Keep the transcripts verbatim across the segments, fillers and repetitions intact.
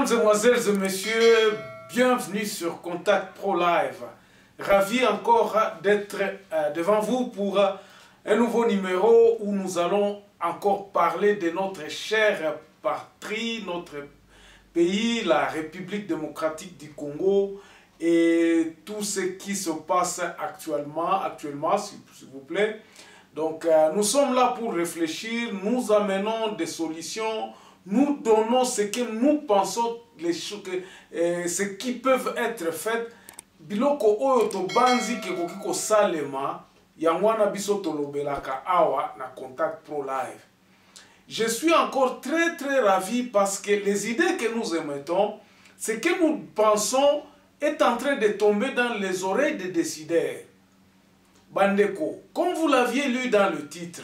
Mesdames, Mesdemoiselles et Messieurs, bienvenue sur Contact Pro Live. Ravi encore d'être euh, devant vous pour euh, un nouveau numéro où nous allons encore parler de notre chère patrie, notre pays, la République démocratique du Congo et tout ce qui se passe actuellement, actuellement s'il vous plaît. Donc euh, nous sommes là pour réfléchir, nous amenons des solutions, nous donnons ce que nous pensons, les choses, euh, ce qui peuvent être faites. Biloko oyo to banzi ke kokiko salema yangwana biso tolobelaka awa na Contact Pro Live. Je suis encore très très ravi parce que les idées que nous émettons, ce que nous pensons est en train de tomber dans les oreilles des décideurs. Bandeko, comme vous l'aviez lu dans le titre,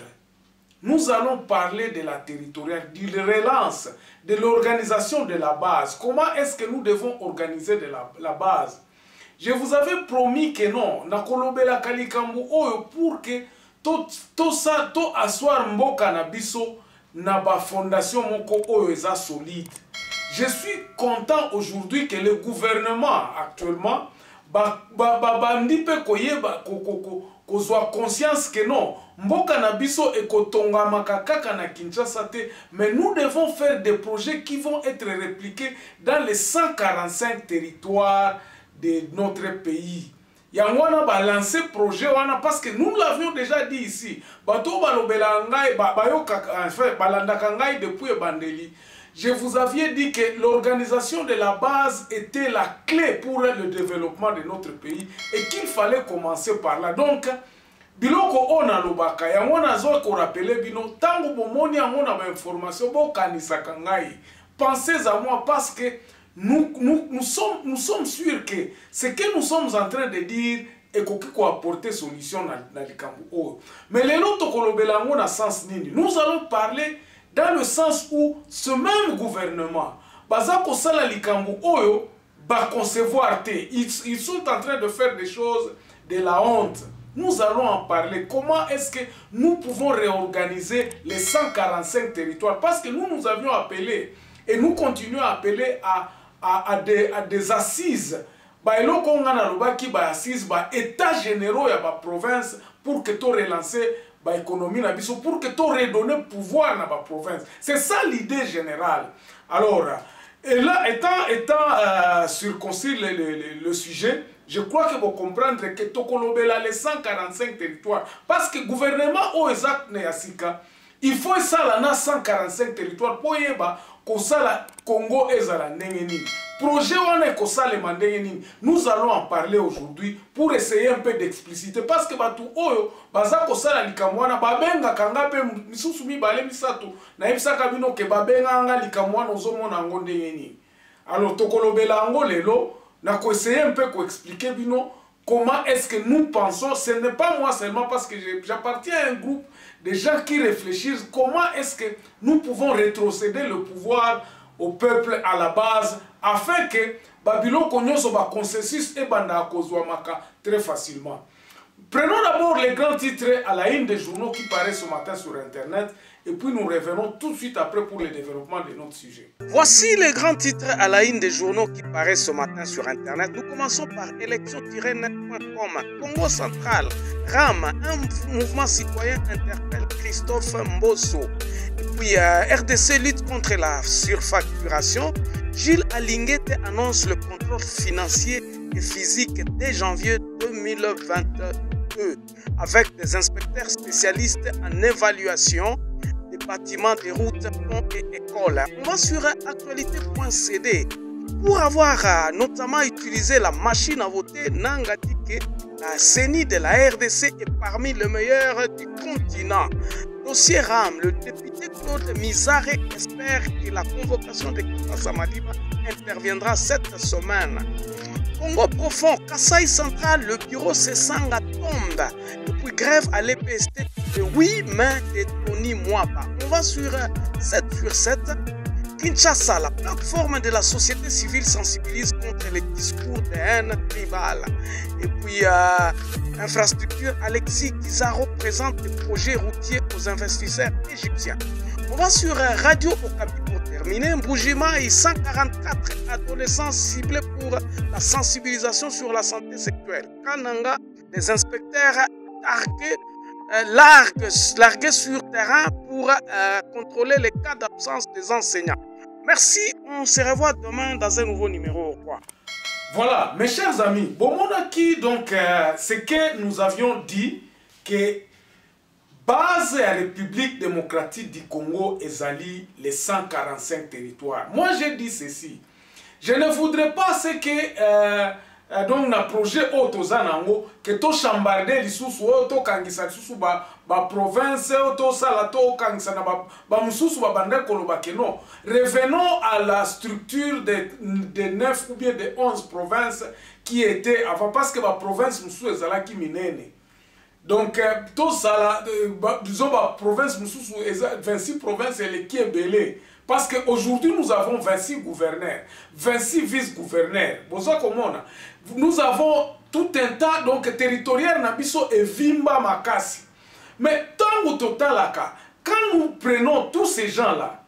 nous allons parler de la territoriale, de la relance, de l'organisation de la base. Comment est-ce que nous devons organiser de la, la base? Je vous avais promis que non, nakolobela kalikambu oyo pour que tout, tout ça, tout asseoir mboka na biso na ba fondation moko oyo eza solide. Je suis content aujourd'hui que le gouvernement actuellement ba ba ba bandi pe koyeba ko ko ko kozwa conscience que non mboka na biso ekotonga makakaka na Kinshasa te, mais nous devons faire des projets qui vont être répliqués dans les cent quarante-cinq territoires de notre pays. Yangwana ba lancer projet wana parce que nous l'avions déjà dit ici. Bato balobela ngai ba bayoka enfin balandaka ngai depuis Bandeli. Je vous avais dit que l'organisation de la base était la clé pour le développement de notre pays et qu'il fallait commencer par là. Donc, biloko ona lobaka yangwana zo ko rappeler bino tango bomoni yangona ba information bo kanisaka ngai. Pensez à moi parce que Nous, nous, nous, sommes, nous sommes sûrs que ce que nous sommes en train de dire est qu'il faut apporter solution dans le Cambo. Mais les autres kolobelango na sens nini. Nous allons parler dans le sens où ce même gouvernement, bazako sala likambo oyo, ba concevoir te. Ils, ils sont en train de faire des choses de la honte. Nous allons en parler. Comment est-ce que nous pouvons réorganiser les cent quarante-cinq territoires? Parce que nous nous avions appelé et nous continuons à appeler à À, à, des, à des assises, bah eloko ngana lobaki ba assises ba état généraux ya ba province pour que to relancer ba économie na biso, pour que to redonner pouvoir na ba province. C'est ça l'idée générale. Alors, et là étant étant euh, circoncis le, le, le, le sujet, je crois que vous comprendre que to kolobela les cent quarante-cinq territoires parce que gouvernement o exact ne yasika, il faut ça là na cent quarante-cinq territoires pour yeba Kosala Congo ezala ndengeni. Projet wana kosala mandengeni. Nous allons en parler aujourd'hui pour essayer un peu d'expliciter parce que batu oyo baza kosala likamwana babenga kanga pe misusu mibale misato na ebisaka bino ke babenga nga likamwana ozomona ngo ndengeni. Alors tokolobela ngo lelo na ko essayer un peu ko expliquer bino comment est-ce que nous pensons. Ce n'est pas moi seulement parce que j'appartiens à un groupe de gens qui réfléchissent comment est-ce que nous pouvons rétrocéder le pouvoir au peuple à la base afin que Babylone konyoso ba consensus et banda kozwamaka très facilement. Prenons d'abord les grands titres à la une des journaux qui paraissent ce matin sur Internet et puis nous revenons tout de suite après pour le développement de notre sujet. Voici les grands titres à la une des journaux qui paraissent ce matin sur Internet. Nous commençons par élection tiret net point com. Congo central, RAM, un mouvement citoyen interpelle Christophe Mbosso. Et puis euh, R D C lutte contre la surfacturation. Gilles Alinguete annonce le contrôle financier et physique dès janvier deux mille vingt-deux avec des inspecteurs spécialistes en évaluation des bâtiments, des routes, ponts et écoles. On va sur actualité point c d pour avoir euh, notamment utilisé la machine à voter. Nanga dit que la C E N I de la R D C est parmi les meilleurs du continent. Dossier RAM, le député Claude Mizare espère que la convocation de Kinshasa Madiba interviendra cette semaine. Congo profond, Kasaï central, le bureau Sessanga tombe. Depuis grève à l'E P S T de huit mains de Tony Mwaba. On va sur sept sur sept. Kinshasa, la plateforme de la société civile sensibilise contre les discours de haine tribale. Et puis, euh, infrastructure, Alexis Kizaro présente des projets routiers aux investisseurs égyptiens. On va sur Radio Okapi terminé. Mbujimai, cent quarante-quatre adolescents ciblés pour la sensibilisation sur la santé sexuelle. Kananga, les inspecteurs largués, euh, largués, largués sur terrain pour euh, contrôler les cas d'absence des enseignants. Merci, on se revoit demain dans un nouveau numéro. Au revoir. Voilà, mes chers amis, Bomonaki, donc, euh, c'est que nous avions dit que base à la République démocratique du Congo ezali les cent quarante-cinq territoires. Moi, j'ai dit ceci. Je ne voudrais pas ce que euh, euh, donc na projet Otozanango que to chambarder lisusu to kangisa lisusu ba ba province to sala to kangisa na ba ba mususu ba bande koloba que non. Revenons à la structure de de neuf ou bien de onze provinces qui étaient avant, parce que ba province mususu ezala ki minene. Donc, tout ça, disons, la province, vingt-six provinces, elle est qui est belée. Parce qu'aujourd'hui, nous avons vingt-six gouverneurs, vingt-six vice-gouverneurs. Nous avons tout un tas, donc, territorial, Nabiso et Vimba Makasi. Mais tant au total, quand nous prenons tous ces gens-là,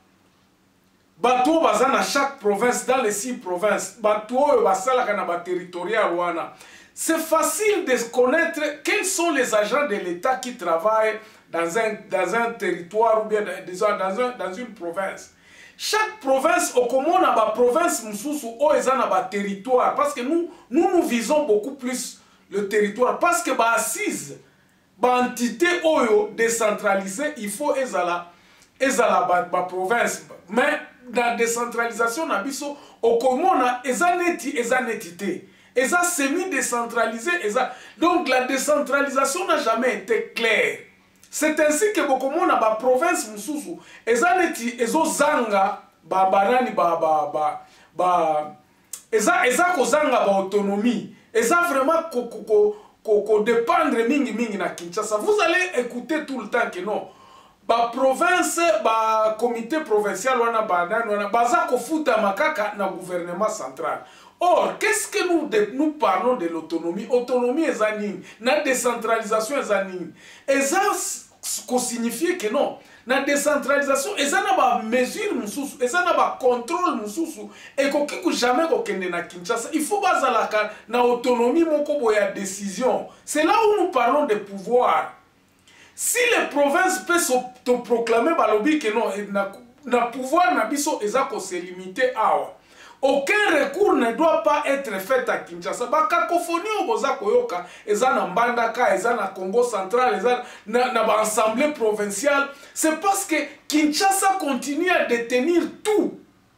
bateau bazana chaque province, dans les six provinces, bateau basala kana territorial wana. C'est facile de connaître quels sont les agents de l'État qui travaillent dans un, dans un territoire ou bien dans, un, dans une province. Chaque province, au commun, a une province ou un territoire. Parce que nous, nous, nous visons beaucoup plus le territoire. Parce que bah, assise, bah, entité oyo décentralisée, il faut ezala, ezala ba, ba province. Mais dans la décentralisation, au commun, ezaneti, ezanetité. Et ça, semi-décentralisé. Donc, la décentralisation n'a jamais été claire. C'est ainsi que beaucoup de monde dans la province Moussoussou, et ça, et ça, zanga, ba banani, ba ba ba ba, et ça, et ça, zanga, ba autonomie, et ça vraiment, ko ko ko ko dépendre mingi mingi na Kinshasa. Vous allez écouter tout le temps que non. Ba province, ba comité provincial, wana banani, wana baza ko futa makaka na gouvernement central. Or, qu'est-ce que nous, de, nous parlons de l'autonomie? Autonomie est anime, la décentralisation est anime. Et ça, ça signifie que non. La décentralisation, et ça n'a pas mesure, et ça n'a pas contrôle, et qu'on jamais qu'on na Kinshasa. Il faut pas la autonomie, mon kobo ya décision. C'est là où nous parlons de pouvoir. Si les provinces peuvent se proclamer, que non, na pouvoir na biso, et ça qu'on s'est limité à. Aucun recours ne doit pas être fait à Kinshasa. Ba cacophonie au boza koyoka, eza na Mbandaka, eza na Congo central, eza na na ba assemblée provinciale. C'est parce que Kinshasa continue à détenir tout.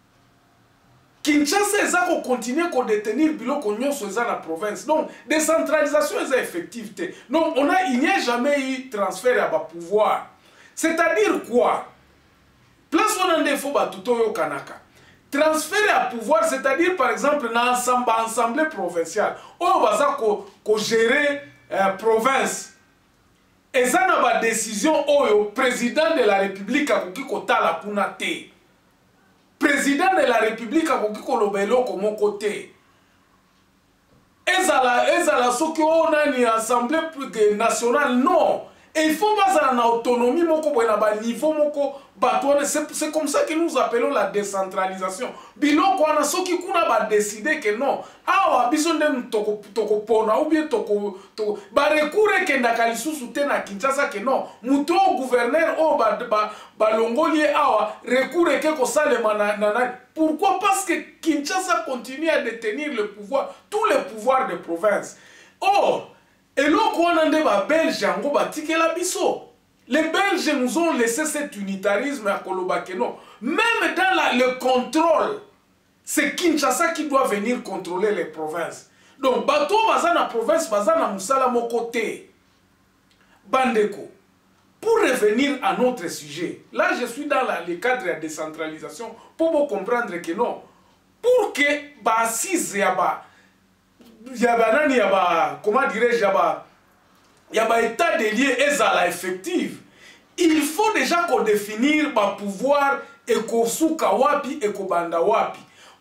Kinshasa eza ko continue à détenir biloko nyonso eza na province. Donc décentralisation eza effectivité. Donc on a il n'y a jamais eu transfert à ba pouvoir. C'est-à-dire quoi? Place on ande fo ba tuto yo kanaka. Transfert à pouvoir, c'est-à-dire par exemple dans l'assemblée provinciale, où on va gérer la province. Et ça n'a pas de décision où le président de la République a dit que la punate. Président de la République a dit que le bélo comme côté. Et ça la ce qu'on a une assemblée nationale, non. Et il faut pas en autonomie, c'est comme ça que nous appelons la décentralisation. Biloko on a ceux qui a décidé que non. Ah, besoin de toko toko pona ou bien toko toko. Ba recours que ndakali soutien na Kinshasa que non. Muto gouverneur o ba ba balongolier awa recours que ko salema na na. Pourquoi? Parce que Kinshasa continue à détenir le pouvoir, tous les pouvoirs de province. Or, et là, quand on a des Belges, les Belges nous ont laissé cet unitarisme à Kolobakeno. Même dans la, le contrôle, c'est Kinshasa qui doit venir contrôler les provinces. Donc, bateau bazana province, bazana musala mon côté. Bandeko. Pour revenir à notre sujet, là je suis dans la, le cadre de la décentralisation pour vous comprendre que non. Pour que Bassis Yaba. Yaba yaba, comment dirais-je, yaba, yaba état des lieux ezala effective. Il faut déjà qu'on définisse ma pouvoir et qu'on souka wapi et qu'on banda wapi.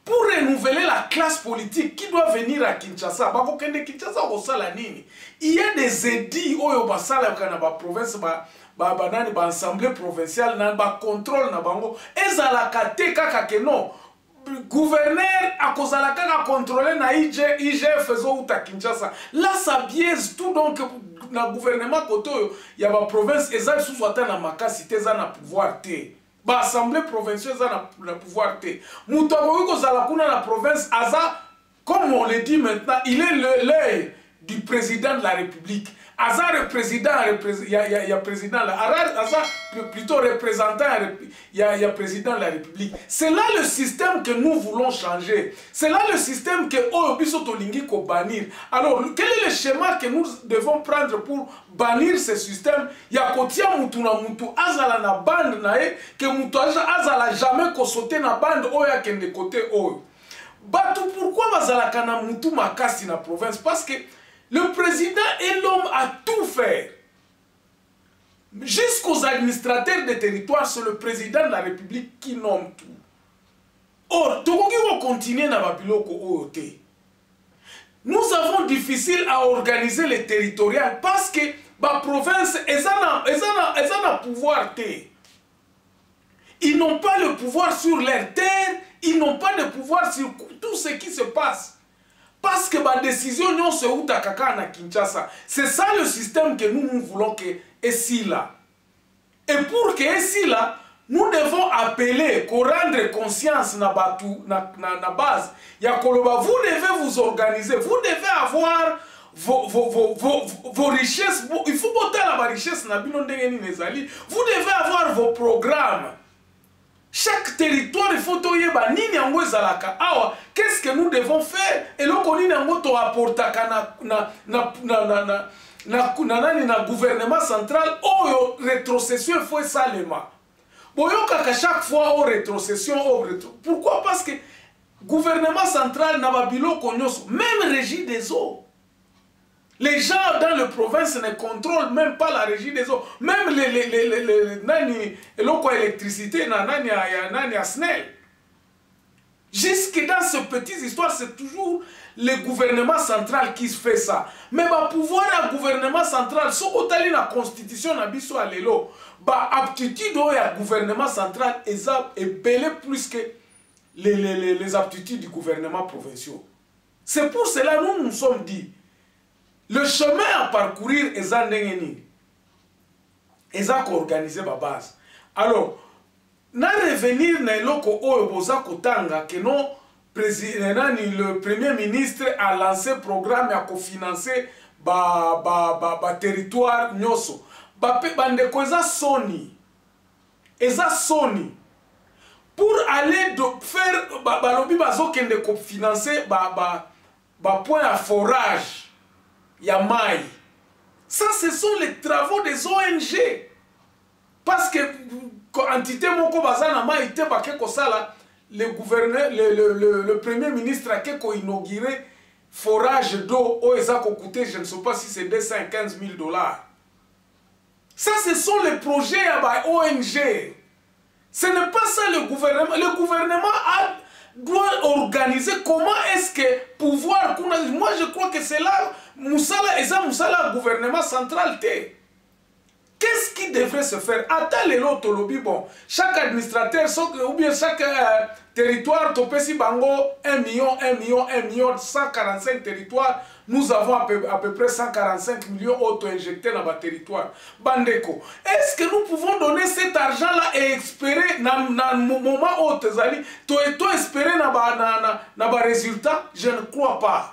pour renouveler la classe politique qui doit venir à Kinshasa. Bakokende Kinshasa kosala nini? Il y a des édits oyo basala kana ba province ba ba banani ba assemblée provinciale na ba contrôle na bango ezalaka te kaka ke non. Gouverneur akozala kaka contrôler na I G F zo uta Kinshasa. Là ça biaise tout donc na gouvernement koto ya ba province ezali sous ata na makasi te za na pouvoir te. Ba assemblée provinciale za na, na pouvoir te. Muto ko kozala kuna na province aza comme on le dit maintenant, il est l'œil du président de la République. Aza le président, il y a, y a, y a président, Aza plutôt représentant, il y a, y a président de la République. C'est là le système que nous voulons changer. C'est là le système que Oyobiso Tolingi ko bannir. Alors, quel est le schéma que nous devons prendre pour bannir ce système? Il y a Kotia Mutuna Mutu Azala na bande nae, que Mutu Azala jamais ko sauter na bande Oya kende côté Oyo. Batu pourquoi bazalaka na Mutu makasi na province? Parce que le président est l'homme à tout faire. Jusqu'aux administrateurs des territoires, c'est le président de la République qui nomme tout. Or, Togogi va continuer na babiloko O T. Nous avons difficile à organiser les territoriales parce que la province est un pouvoir. Ils n'ont pas le pouvoir sur leur terre, ils n'ont pas de pouvoir sur tout ce qui se passe. Parce que la décision non se ou takaka na Kinshasa. C'est ça le système que nous, nous voulons que ici là. Et pour que ici là, nous devons appeler, qu'on rendre conscience na batu na na, na base. Ya koloba, vous devez vous organiser, vous devez avoir vos vos vos vos, vos richesses. Il faut botter la richesse na bino ndengeni nezali. Vous devez avoir vos programmes. Chaque territoire, il faut toyer ba nini yango ezalaka awa. Qu'est-ce que nous devons faire? Et le koni yango to apporta na na na na na na na na na gouvernement central oyo rétrocession faut salema. Boyoka ka chaque fois au rétrocession au rétro. Pourquoi? Parce que gouvernement central na babilo konyoso même régie des eaux. Les gens dans le province ne contrôlent même pas la régie des eaux. Même les les les les les nani l'électricité na nani ya nani ya Snell. Jusque dans ce petite histoire, c'est toujours le gouvernement central qui fait ça. Mais ba pouvoir à gouvernement central, so otali na constitution na biso alelo, ba aptitude au ya gouvernement central est belé plus que les les les, les aptitudes du gouvernement provincial. C'est pour cela nous nous sommes dit le chemin à parcourir est en ndengeni. Est organisé ma base. Alors, na revenir na eloko oyo boza kotanga que non président le premier ministre a lancé programme à cofinancer ba ba ba, ba territoire nyoso. Ba pe bande ko eza soni. Eza soni. Pour aller de faire ba ba lobi bazo kende ko financer ba ba ba point à forage. Yamai. Ça, ce sont les travaux des O N G. Parce que, entité moko bazana maïté bake kosala, le gouverneur, le, le, le, le premier ministre a inauguré forage d'eau au Ezako coûté, je ne sais pas si c'est deux cent quinze mille dollars. Ça, ce sont les projets à O N G. Ce n'est pas ça le gouvernement. Le gouvernement a, doit organiser comment est-ce que pouvoir. Moi, je crois que c'est là. Moussala et ça, Moussala, gouvernement central, t'es. Qu'est-ce qui devrait se faire? Attends les lots, Tolobi, bon. Chaque administrateur, ou bien chaque euh, territoire, Topesi Bango, un million, un million, un million, cent quarante-cinq territoires. Nous avons à peu, à peu près cent quarante-cinq millions auto-injectés dans notre territoire. Bandeko. Est-ce que nous pouvons donner cet argent-là et espérer, dans le moment où tu es espérer dans le résultat? Je ne crois pas.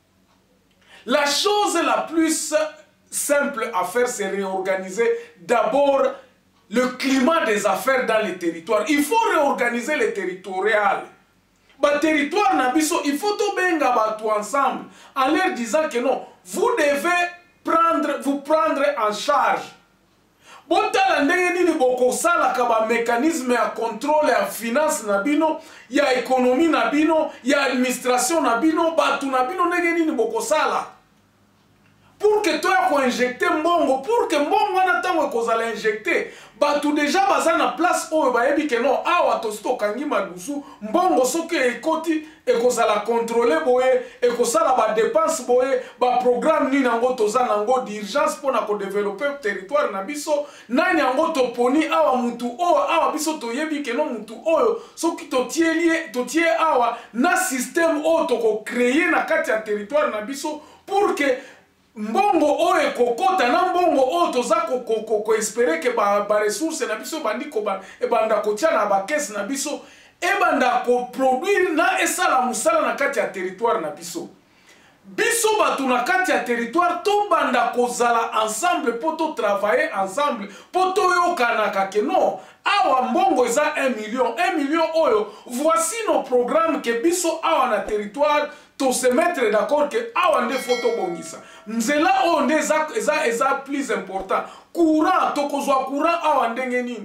La chose la plus simple à faire, c'est réorganiser d'abord le climat des affaires dans les territoires. Il faut réorganiser les territoriales. Bah, territoire Nabiso, il faut tout benga tout ensemble en leur disant que non, vous devez prendre, vous prendre en charge. Botala ndenge nini boko sala kaba mécanisme à contrôle et à finance nabino, il y a économie nabino, il y a administration nabino, batu nabino ndenge nini boko sala. Pour que toi ko injecter mbongo, pour que mbongo na tango ko ekozala injecté bato déjà baza na place oyo bayebi ke non awa tosi tokangi madusu mbongo soki ekoti ekozala contrôlé boye ekosala badepense boye baprogramme nini yango toza nango d'urgence mpona kodevelope territoire na biso nani yango toponi awa mutu oyo awa biso toyebi ke non mutu oyo soki totie awa na système oyo tokocreye na kati ya territoire na biso pour que mbongo oyo ekokota na mbongo oyo toza koespere ke baresource na biso ebanda kotia na bakese na biso ebanda koproduire na esala mosala na kati ya territoire na biso biso bato na kati ya territoire tobanda kozala ensemble mpo totravaille ensemble mpo toyokanaka ke non awa mbongo eza un million un million oyo voici nos programmes ke biso awa na territoire to se mettre d'accord que awa nde fo tobongisa nzela oyo nde eza, eza, eza plus important courant tokozwa courant awa ndenge nini.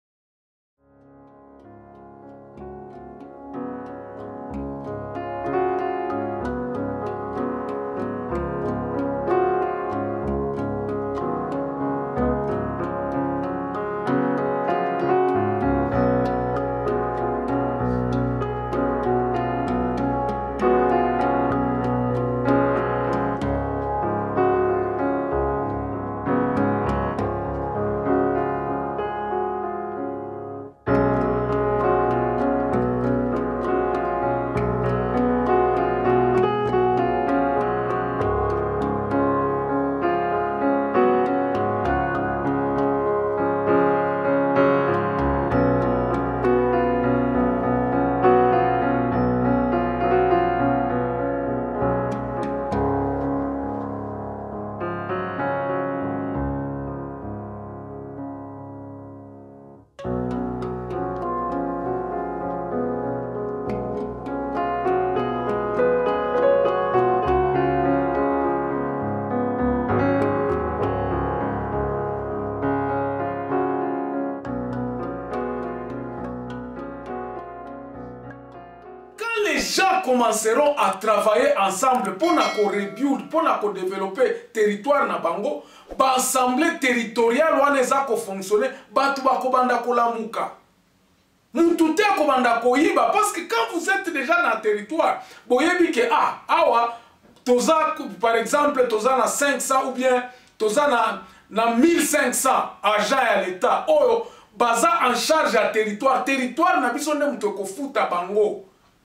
Commenceront à travailler ensemble pour qu'on rebuild, pour qu'on développer territoire na bango, ba assemblée territoriale wana eza ko fonctionner, batu bako banda ko lamuka. Muntute ko banda ko yiba parce que quand vous êtes déjà dans le territoire, boyebi ke ah awa toza par exemple toza na cinq cents ou bien toza na na mille cinq cents agents à l'état oyo baza en charge à territoire, territoire na biso nde muto ko futa bango.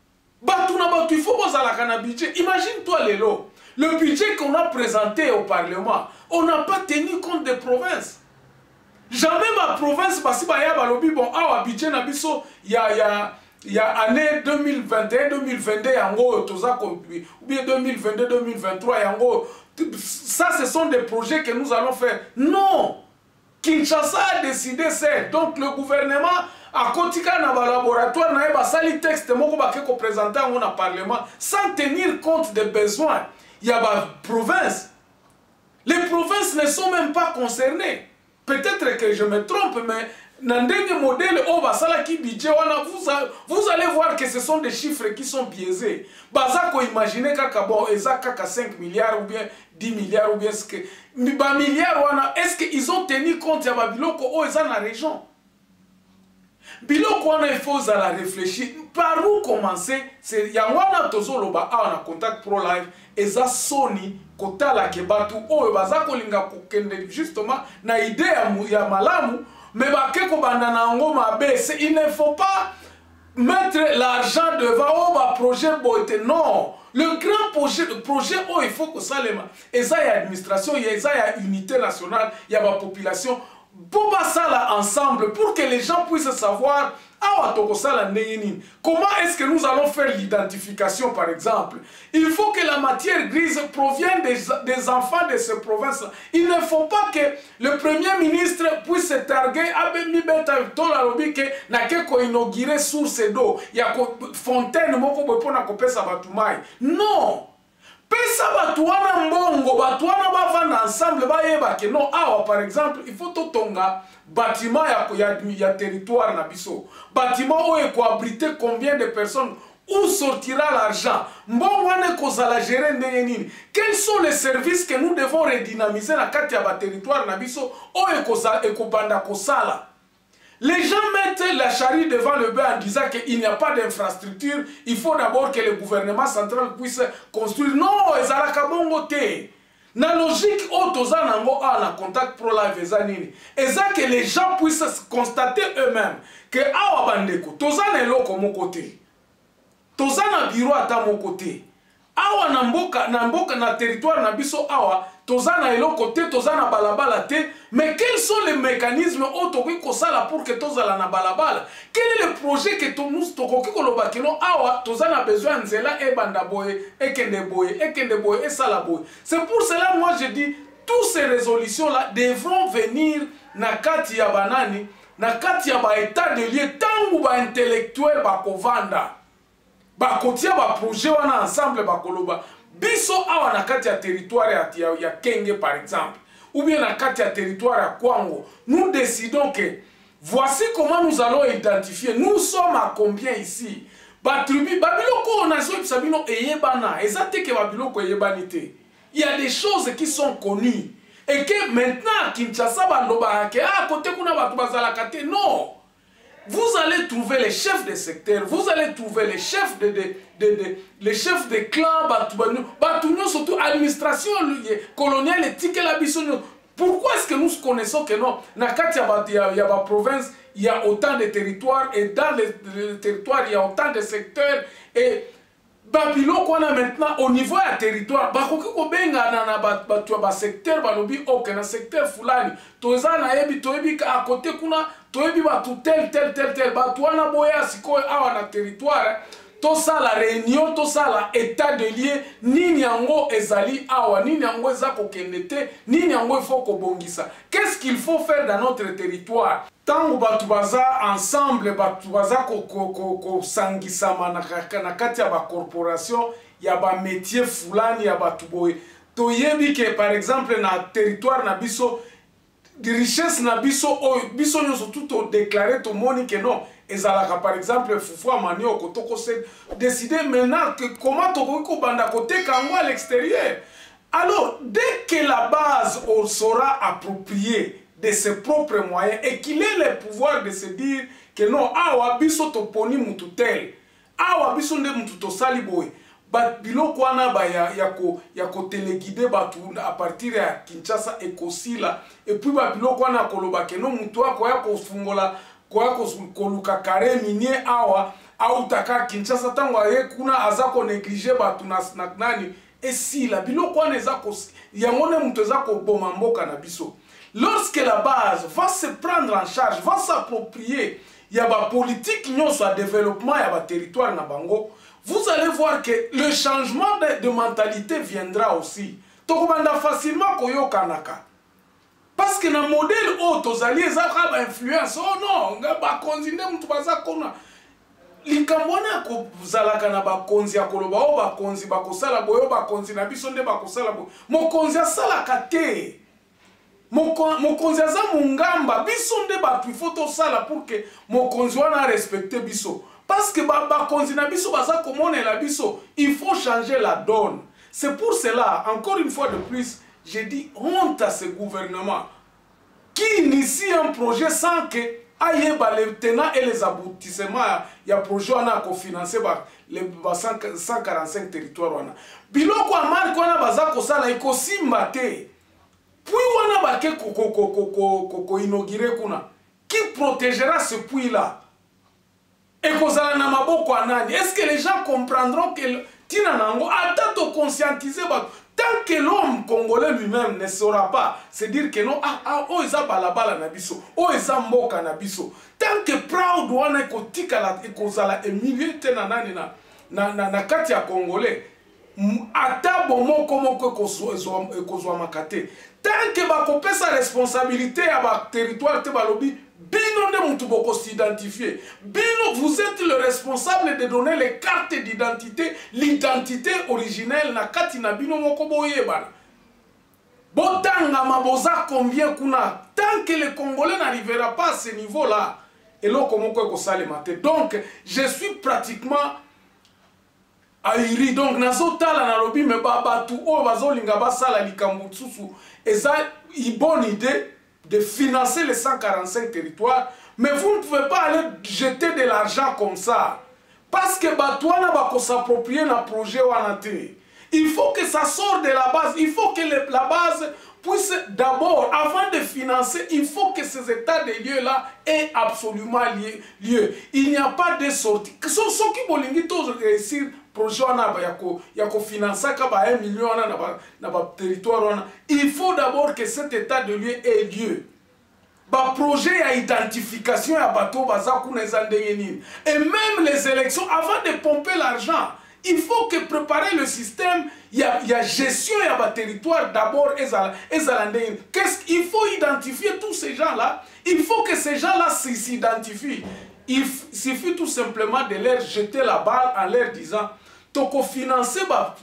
Il faut que budget. Imagine-toi Lélo, le budget qu'on a présenté au Parlement, on n'a pas tenu compte des provinces. Jamais ma province, parce que bon, ah, budget nabiso, il y a, il y a, il y a année deux mille vingt et un deux mille vingt-deux, ou bien deux mille vingt-deux deux mille vingt-trois, ça ce sont des projets que nous allons faire. Non! Kinshasa a décidé ça. Donc le gouvernement a continué dans le laboratoire, na eba sali texte moko ba ko présenter au parlement sans tenir compte des besoins. Il y a des provinces. Les provinces ne sont même pas concernées. Peut-être que je me trompe, mais dans le modèle au basala qui budget vous vous allez voir que ce sont des chiffres qui sont biaisés. Bazako imaginer kaka bon eza kaka cinq milliards ou bien dix milliards ou bien ce que ba milliards wana est-ce qu'ils ont tenu compte ya ba biloko o eza na région. Biloko wana il faut la réfléchir par où commencer c'est ya wana tozoloba a na contact pro live eza soni kotala ke batu o bazako linga kokende justement na idée ya malamu mais bakeko banda na ngo mabe il ne faut pas mettre l'argent devant oh ba projet boite non le grand projet le projet oh il faut que ça les et ça y a administration il y a unité nationale il y a la population pour ça là ensemble pour que les gens puissent savoir ah, comment est-ce que nous allons faire l'identification par exemple. Il faut que la matière grise provienne des, des enfants de ces provinces. Il ne faut pas que le premier ministre puisse se targuer inaugurer source d'eau. Il y a fontaine non. Pesa batuana mbongo, batuana bavanda ensemble, bayeba ke non, awa par exemple, il faut totonga bâtiment ya, ya, ya territoire na biso. Bâtiment où il faut abriter combien de personnes Où sortira l'argent? Quels sont les services que nous devons redynamiser dans le territoire? Les gens mettent la charrue devant le bœuf en disant qu'il n'y a pas d'infrastructure. Il faut d'abord que le gouvernement central puisse construire. Non, la logique autozanango a na contact pro live ezanini. Eza que les gens puissent constater eux-mêmes que awa bandeko tozana eloko mon côté. Tozana bureau ata mon côté. Awa na mboka na mboka na territoire na biso awa tozana eloko te tozana balabala te, mais quels sont les mécanismes autoki kosala pour que tozala na balabala? Quel est le projet que nous tokoki koloba kino awa tozana besoin nzela e banda boye e kende boye e kende boye e sala boye? C'est pour cela moi je dis toutes ces résolutions là devront venir na kati ya banani na kati ya ba état de lieu tangu ba intellectuel ba kovanda ba kotia ba projet wana ensemble ba koloba biso awa na kati ya territoire ya, ya Kenge par exemple, ou bien na kati ya territoire ya Kwango, nous décidons que voici comment nous allons identifier, nous sommes à combien ici. Batrubi, babiloko nazo sabino eyebana, ezate ke babiloko eyebanite. Il y a des choses qui sont connues et que maintenant Kinshasa bandoba ke ah côté kuna batu bazala kate non. Vous allez trouver les chefs de secteur, vous allez trouver les chefs de, de, de, de les chefs de clans, Batounio, surtout administration coloniale éthique et la bisonio. Pourquoi est-ce que nous connaissons que non? Nakati il y a la province, il y a autant de territoires et dans les, les territoires il y a autant de secteurs et Babylon qu'on a maintenant au niveau du territoire, bakoki ko benga na na batu ba secteur balobi ok na secteur fulani toza na yebi toyebi à côté kuna toyebi batu tel tel tel tel batu wana boya siko awa na territoire to ça la réunion to ça la état de lieu nini yango ezali awa nini yango ezako kendete nini yango il faut ko bongisa. Qu'est-ce qu'il faut faire dans notre territoire? Tango batu baza ensemble batu baza ko ko ko, ko sangisama na na kati ya ba corporation ya ba métier fulani ya batu boye to yebi ke par exemple na territoire na biso de richesse na biso o biso nyoso tout o déclarer to moni que non ezalaka par exemple fufua mani o kotoko se décider maintenant que comment to ko banda côté kango à l'extérieur. Alors dès que la base on sera appropriée de ses propres moyens et qu'il ait le pouvoir de se dire que non, awa biso to poni mutu tel, awa biso nde mutu to sali boy, bat biloko wana ba ya ya ko ya ko téléguider batu à partir ya Kinshasa et Kosila et puis ba biloko wana koloba que non mutu ako ya ko fungola ko ya ko koluka kare minier awa au taka Kinshasa tango ye kuna azako négliger batu na nani et si la biloko wana ezako yangone mutu ezako boma mboka na biso. Lorsque la base va se prendre en charge, va s'approprier, il y a la politique, il y a le développement, il y a le territoire, vous allez voir que le changement de, de mentalité viendra aussi. Tokobanda facilement koyo kanaka. Parce que dans le modèle haut, aux alliés, ça a une influence. Oh non, on va continuer, on va continuer. Likambona ko zalaka na ba konzi ya koloba o ba konzi ba kosala boyo ba konzi na biso nde ba kosala boyo. Mo konzi asala kate. Mokonzi aza mungamba biso nde batu il faut to sala pour que mokonzi wana respecte biso parce que ba ba konzi na biso baza komona la biso il faut changer la donne. C'est pour cela encore une fois de plus je dis honte à ce gouvernement qui initie un projet sans que aye ba les tenants et les aboutissements ya projet wana ko financer ba les cent quarante-cinq territoires wana biloko amari kona baza ko sala iko simba te. Puis on a baké koko koko koko inauguré kuna. Qui protégera ce puits là? Et kozala na maboko anani. Est-ce que les gens comprendront que tina nango attend de conscientiser tant que l'homme congolais lui-même ne saura pas se dire que non ah ah oh isa balabala na biso oh isa mboka na biso tant que proud wana ko tika la kozala emilier tena nani na na na, na kati ya congolais ata bomoko moko kozwa makate. Tant que ba kopé sa responsabilité à ba territoire te balobi bino ne mutu boko s'identifier. Bino vous êtes le responsable de donner les cartes d'identité, l'identité originelle na kati na bino moko boyebana. Botanga maboza combien kuna tant que le Congolais n'arrivera pas à ce niveau-là et là comment ko sale maté. Donc je suis pratiquement airi. Donc nazotala na lobi me babatu o bazolinga basala likambo tsusu eza une bonne idée de financer les cent quarante-cinq territoires, mais vous ne pouvez pas aller jeter de l'argent comme ça parce que batouana bako s'approprier na projet wana te. Il faut que ça sorte de la base, il faut que le, la base puisse d'abord, avant de financer, il faut que ces états de lieux-là aient absolument lieu. Il n'y a pas de sortie. Ce qui bolingi tous réussir projet wana yako yako financer kaba un million na ba na ba territoire wana. Il faut d'abord que cet état de lieu ait lieu. Ba projet à identification ya bateau bazaku na zandengeni. Et même les élections, avant de pomper l'argent, il faut que préparer le système, il y a, il y a gestion, il y a un territoire d'abord, qu'est-ce qu'il faut identifier tous ces gens-là? Il faut que ces gens-là s'identifient. Il suffit tout simplement de leur jeter la balle en leur disant, toko financer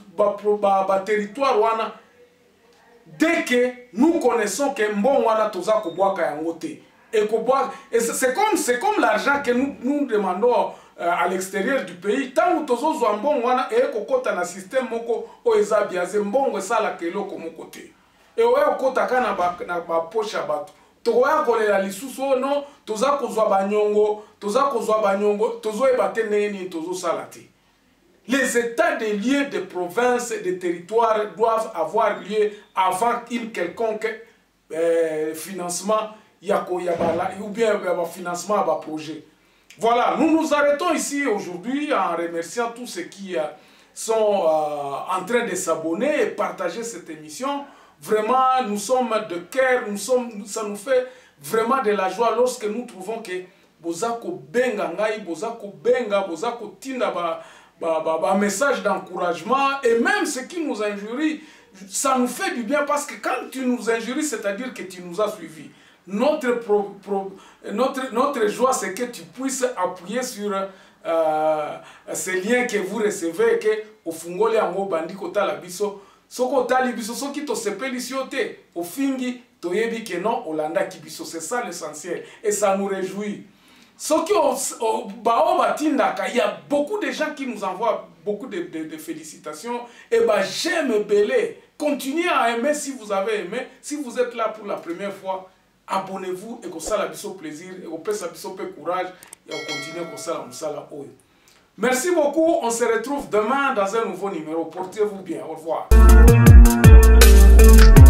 le territoire wana, dès que nous connaissons que bon wana toza kobwaka yangote. Et c'est comme, c'est comme l'argent que nous, nous demandons à l'extérieur du pays. Tant que tozo zo mbongo wana e kokota na système moko o eza biaze mbongo esala keloko moko te. E oya okota kana ba na ba poche ya bato. Tokoya kolela lisusu no toza kozwa banyongo, toza kozwa banyongo, tozo ebate neni tozo sala te. Les états des lieux de province et de territoire doivent avoir lieu avant une quelconque euh, financement yako yabala ou bien un financement à un projet. Voilà, nous nous arrêtons ici aujourd'hui en remerciant tous ceux qui euh, sont euh, en train de s'abonner et partager cette émission. Vraiment, nous sommes de cœur, nous sommes, ça nous fait vraiment de la joie lorsque nous trouvons que Bozako Benga Ngai, Bozako Benga, Bozako Tinda, ba, ba, ba, ba, message d'encouragement et même ce qui nous injurie, ça nous fait du bien parce que quand tu nous injuries, c'est-à-dire que tu nous as suivis. Notre, pro, pro, notre, notre joie, c'est que tu puisses appuyer sur euh, ces liens que vous recevez et que au fungoli ango bandi kota la biso, soko tali biso, soki to sepeli siote, au fingi to yebi que non, olanda ki biso, c'est ça l'essentiel et ça nous réjouit. Soki au bao batindaka, il y a beaucoup de gens qui nous envoient beaucoup de, de, de félicitations et bah j'aime belé. Continuez à aimer si vous avez aimé, si vous êtes là pour la première fois. Abonnez-vous et que ça la biso plaisir et que ça biso peu courage et on continue comme ça la oyo. Merci beaucoup, on se retrouve demain dans un nouveau numéro. Portez-vous bien, au revoir.